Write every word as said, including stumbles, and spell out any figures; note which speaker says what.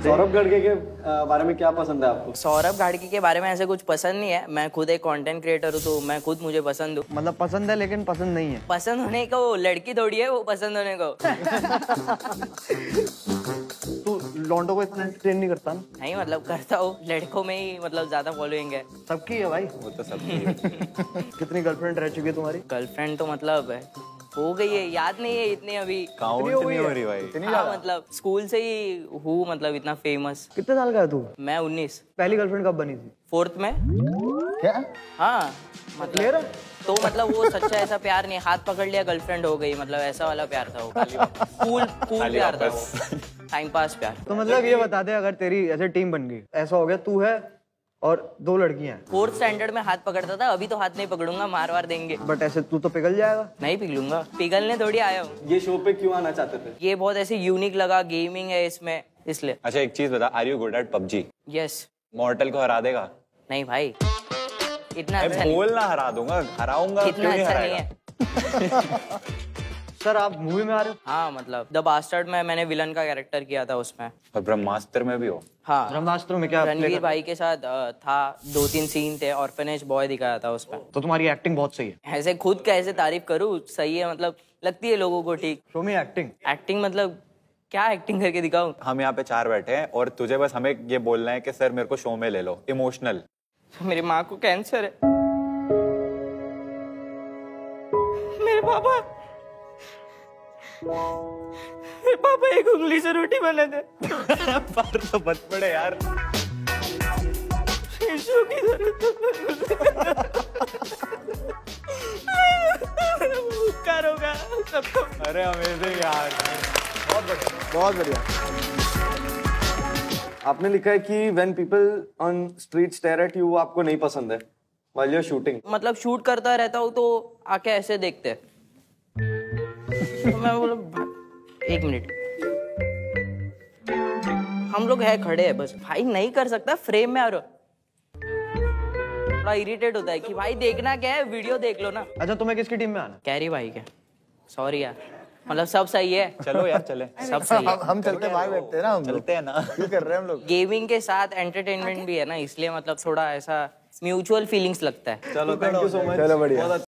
Speaker 1: सौरभ गाडगे के बारे में क्या पसंद है आपको?
Speaker 2: सौरभ गाडगे के बारे में ऐसे कुछ पसंद नहीं है। मैं खुद एक कंटेंट क्रिएटर हूँ तो मैं खुद मुझे पसंद हूँ।
Speaker 3: मतलब पसंद है लेकिन पसंद नहीं है।
Speaker 2: पसंद होने को वो लड़की थोड़ी है, वो पसंद होने को।
Speaker 3: तू लौंडों को इतना एंटरटेन नहीं करता ना?
Speaker 2: नहीं मतलब करता हूँ, लड़कों में ही मतलब ज्यादा फॉलोइंग है।
Speaker 3: सबकी है भाई,
Speaker 4: वो तो सबकी है।
Speaker 3: कितनी गर्लफ्रेंड रह चुकी है तुम्हारी?
Speaker 2: गर्लफ्रेंड तो मतलब है हो गई है, याद नहीं है इतनी अभी।
Speaker 4: काउंट नहीं हो रही भाई।
Speaker 3: इतनी
Speaker 2: हाँ, मतलब स्कूल से ही हूँ, मतलब इतना फेमस।
Speaker 3: कितने साल का है तू?
Speaker 2: मैं उन्नीस।
Speaker 3: पहली गर्लफ्रेंड कब बनी थी?
Speaker 2: फोर्थ में।
Speaker 3: क्या?
Speaker 2: हाँ मतलब तो मतलब वो सच्चा ऐसा प्यार नहीं, हाथ पकड़ लिया गर्लफ्रेंड हो गई, मतलब ऐसा वाला प्यार था वो। कूल कूल प्यार था वो, टाइम पास प्यार।
Speaker 3: तो मतलब ये बता दे, अगर तेरी ऐसे टीम बन गई, ऐसा हो गया तू है और दो लड़कियां हैं।
Speaker 2: फोर्थ स्टैंडर्ड में हाथ पकड़ता था, अभी तो हाथ नहीं पकड़ूंगा, मार वार देंगे।
Speaker 3: बट ऐसे तू तो पिघल जाएगा।
Speaker 2: नहीं पिघलूंगा, पिघलने थोड़ी आया हूँ।
Speaker 1: ये शो पे क्यों आना चाहते थे?
Speaker 2: ये बहुत ऐसे यूनिक लगा, गेमिंग है इसमें, इसलिए।
Speaker 4: अच्छा एक चीज बता, are you good at PUBG?
Speaker 2: Yes.
Speaker 4: Mortal को हरा देगा?
Speaker 2: नहीं भाई, इतना अच्छा नहीं।
Speaker 4: बोल ना हरा दूंगा, हराऊंगा।
Speaker 2: इतना अच्छा नहीं है।
Speaker 3: सर आप मूवी में आ रहे हो?
Speaker 2: हाँ मतलब द बास्टर्ड में मैंने विलन का कैरेक्टर किया था उसमें।
Speaker 4: और ब्रह्मास्त्र में भी हो?
Speaker 2: हाँ
Speaker 3: ब्रह्मास्त्र में क्या?
Speaker 2: रणवीर भाई के साथ था, दो तीन सीन थे, ऑर्फनेज बॉय दिखाया था उसमें।
Speaker 3: तो तुम्हारी एक्टिंग बहुत सही है।
Speaker 2: ऐसे खुद कैसे तारीफ करूँ, सही है मतलब, लगती है लोगों को ठीक।
Speaker 3: शो में एक्टिंग
Speaker 2: एक्टिंग मतलब क्या एक्टिंग करके दिखाऊं?
Speaker 4: हम यहाँ पे चार बैठे हैं और तुझे बस हमें ये बोलना है कि सर मेरे को शो में ले लो, इमोशनल।
Speaker 2: मेरी माँ को कैंसर है, मेरे पापा मेरे पापा एक उंगली से रोटी बना दे।
Speaker 4: पर तो बच पड़े यार।
Speaker 2: शो की जरूरत होगा सबको।
Speaker 4: अरे अमेजिंग यार,
Speaker 3: बहुत बढ़िया, बहुत बढ़िया।
Speaker 1: आपने लिखा है कि when people on street stare at you, वो आपको नहीं पसंद है while you're shooting।
Speaker 2: मतलब शूट करता रहता हूँ तो आके ऐसे देखते हैं। तो मैं बोला एक मिनट, हम लोग है खड़े हैं बस। भाई नहीं कर सकता फ्रेम में, और थोड़ा इरिटेट होता है कि भाई देखना क्या है, वीडियो देख लो ना।
Speaker 3: अच्छा तुम्हें किसकी टीम में आना?
Speaker 2: कैरी भाई के। सॉरी यार, मतलब सब सही है।
Speaker 4: चलो यार चले।
Speaker 2: सब सही है।
Speaker 3: हम चलते हैं, बाहर बैठते हैं ना, हम
Speaker 4: चलते हैं ना।
Speaker 3: क्यों कर रहे हैं हम लोग?
Speaker 2: गेमिंग के साथ एंटरटेनमेंट भी है ना, इसलिए मतलब थोड़ा ऐसा म्यूचुअल फीलिंग्स लगता है।
Speaker 1: चलो थैंक यू सो मच।
Speaker 3: चलो बढ़िया।